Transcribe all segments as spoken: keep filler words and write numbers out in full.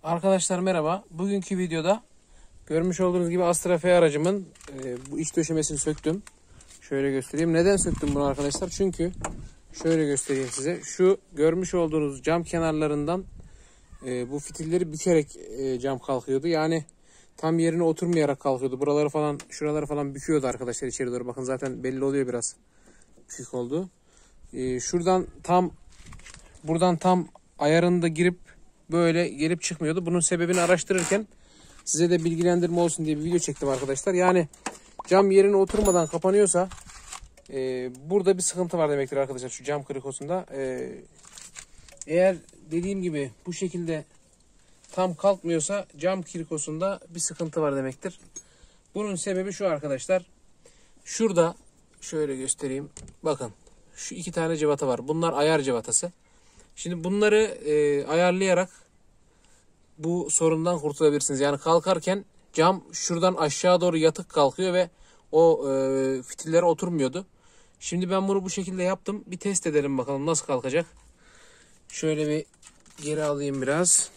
Arkadaşlar merhaba. Bugünkü videoda görmüş olduğunuz gibi Astra F aracımın e, bu iç döşemesini söktüm. Şöyle göstereyim. Neden söktüm bunu arkadaşlar? Çünkü şöyle göstereyim size. Şu görmüş olduğunuz cam kenarlarından e, bu fitilleri bükerek e, cam kalkıyordu. Yani tam yerine oturmayarak kalkıyordu. Buraları falan, şuraları falan büküyordu arkadaşlar içeri doğru. Bakın zaten belli oluyor biraz bükük oldu. E, şuradan tam buradan tam ayarında girip böyle gelip çıkmıyordu. Bunun sebebini araştırırken size de bilgilendirme olsun diye bir video çektim arkadaşlar. Yani cam yerine oturmadan kapanıyorsa e, burada bir sıkıntı var demektir arkadaşlar, şu cam krikosunda. E, eğer dediğim gibi bu şekilde tam kalkmıyorsa cam krikosunda bir sıkıntı var demektir. Bunun sebebi şu arkadaşlar. Şurada şöyle göstereyim. Bakın şu iki tane cıvata var. Bunlar ayar cıvatası. Şimdi bunları e, ayarlayarak bu sorundan kurtulabilirsiniz. Yani kalkarken cam şuradan aşağı doğru yatık kalkıyor ve o e, fitillere oturmuyordu. Şimdi ben bunu bu şekilde yaptım. Bir test edelim bakalım nasıl kalkacak. Şöyle bir geri alayım biraz.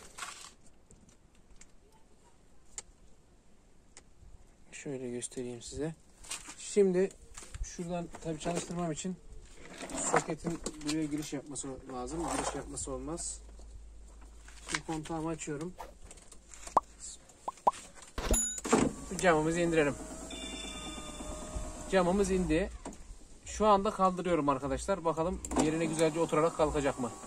Şöyle göstereyim size. Şimdi şuradan tabii çalıştırmam için soketin buraya giriş yapması lazım. Giriş yapması olmaz. Şimdi kontağımı açıyorum. Camımızı indirelim. Camımız indi. Şu anda kaldırıyorum arkadaşlar. Bakalım yerine güzelce oturarak kalkacak mı?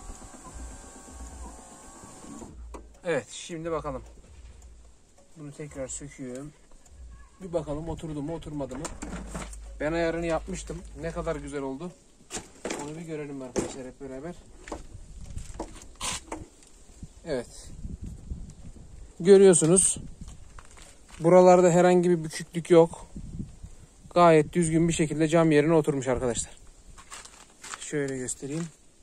Evet, şimdi bakalım. Bunu tekrar söküyorum. Bir bakalım oturdu mu oturmadı mı? Ben ayarını yapmıştım. Ne kadar güzel oldu. Onu bir görelim arkadaşlar hep beraber. Evet. Görüyorsunuz. Buralarda herhangi bir büküklük yok. Gayet düzgün bir şekilde cam yerine oturmuş arkadaşlar. Şöyle göstereyim.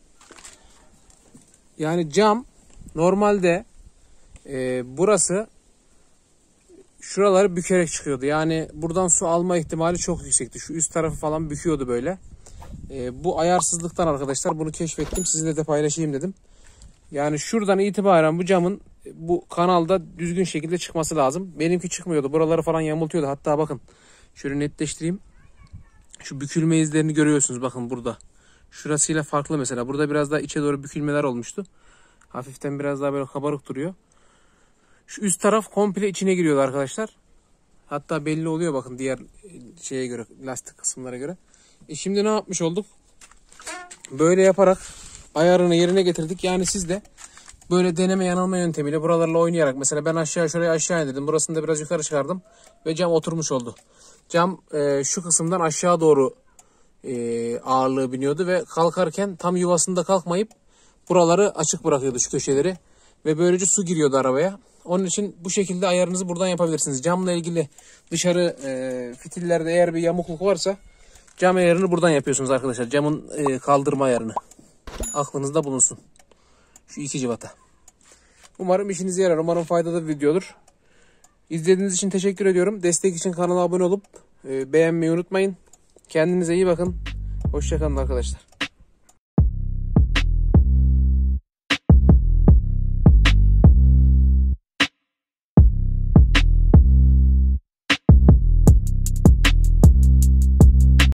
Yani cam normalde e, burası şuraları bükerek çıkıyordu. Yani buradan su alma ihtimali çok yüksekti. Şu üst tarafı falan büküyordu böyle. E, bu ayarsızlıktan arkadaşlar bunu keşfettim. Sizinle de paylaşayım dedim. Yani şuradan itibaren bu camın bu kanalda düzgün şekilde çıkması lazım. Benimki çıkmıyordu. Buraları falan yamultuyordu. Hatta bakın şöyle netleştireyim. Şu bükülme izlerini görüyorsunuz bakın burada. Şurasıyla farklı mesela. Burada biraz daha içe doğru bükülmeler olmuştu. Hafiften biraz daha böyle kabarık duruyor. Şu üst taraf komple içine giriyordu arkadaşlar. Hatta belli oluyor bakın diğer şeye göre, lastik kısımlara göre. E şimdi ne yapmış olduk? Böyle yaparak ayarını yerine getirdik. Yani siz de böyle deneme yanılma yöntemiyle buralarla oynayarak, mesela ben aşağı şuraya aşağı indirdim. Burasını da biraz yukarı çıkardım ve cam oturmuş oldu. Cam e, şu kısımdan aşağı doğru e, ağırlığı biniyordu ve kalkarken tam yuvasında kalkmayıp buraları açık bırakıyordu, şu köşeleri. Ve böylece su giriyordu arabaya. Onun için bu şekilde ayarınızı buradan yapabilirsiniz. Camla ilgili dışarı e, fitillerde eğer bir yamukluk varsa cam ayarını buradan yapıyorsunuz arkadaşlar. Camın e, kaldırma ayarını. Aklınızda bulunsun. Şu iki cıvata. Umarım işinize yarar. Umarım faydalı bir videodur. İzlediğiniz için teşekkür ediyorum. Destek için kanala abone olup e, beğenmeyi unutmayın. Kendinize iyi bakın. Hoşça kalın arkadaşlar.